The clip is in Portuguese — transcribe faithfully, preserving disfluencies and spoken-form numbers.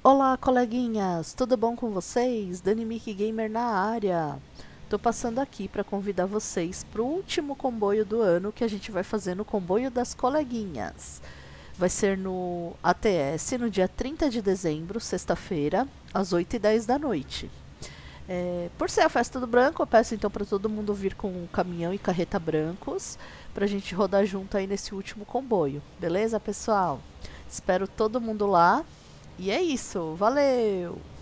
Olá, coleguinhas! Tudo bom com vocês? Dani Mickey Gamer na área. Tô passando aqui para convidar vocês para o último comboio do ano que a gente vai fazer no Comboio das Coleguinhas. Vai ser no A T S no dia trinta de dezembro, sexta-feira, às oito e dez da noite. É, por ser a festa do branco, eu peço então para todo mundo vir com caminhão e carreta brancos para a gente rodar junto aí nesse último comboio. Beleza, pessoal? Espero todo mundo lá. E é isso, valeu!